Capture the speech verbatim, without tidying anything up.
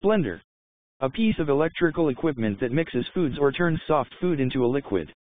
Blender. A piece of electrical equipment that mixes foods or turns soft food into a liquid.